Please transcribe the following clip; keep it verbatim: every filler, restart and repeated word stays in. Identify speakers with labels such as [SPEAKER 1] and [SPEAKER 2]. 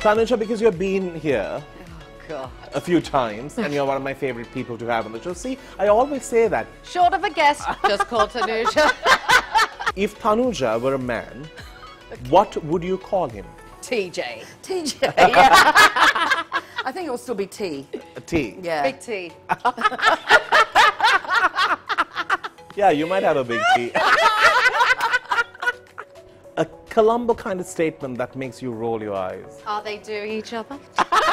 [SPEAKER 1] Tanuja, because you've been here
[SPEAKER 2] God.
[SPEAKER 1] a few times and you're one of my favorite people to have on the show. See, I always say that.
[SPEAKER 2] Short of a guest, just call Tanuja.
[SPEAKER 1] If Tanuja were a man, what would you call him?
[SPEAKER 2] T J.
[SPEAKER 3] T J, yeah. I think it will still be T.
[SPEAKER 1] A T?
[SPEAKER 3] Yeah.
[SPEAKER 2] Big T.
[SPEAKER 1] Yeah, you might have a big T. A Columbo kind of statement that makes you roll your eyes.
[SPEAKER 2] Are they doing each other?